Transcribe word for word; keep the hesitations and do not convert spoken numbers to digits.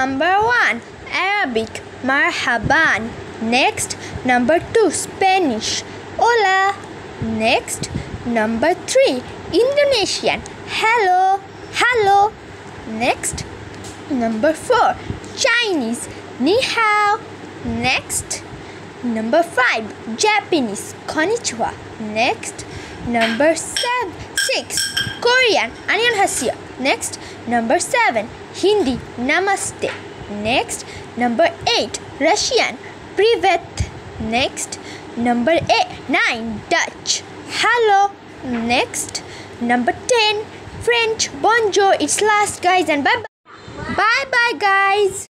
Number one, Arabic, marhaban. Next, number two, Spanish, hola. Next, number three, Indonesian, hello, hello. Next, number four, Chinese, ni hao. Next, number five, Japanese, konnichiwa. Next, number seven, six, Korean, annyeonghaseyo. Next, number seven, Hindi, namaste. Next, number eight, Russian, privet. Next, number eight, nine, Dutch, hello. Next, number ten, French, bonjour. It's last, guys, and bye bye. Bye bye, guys.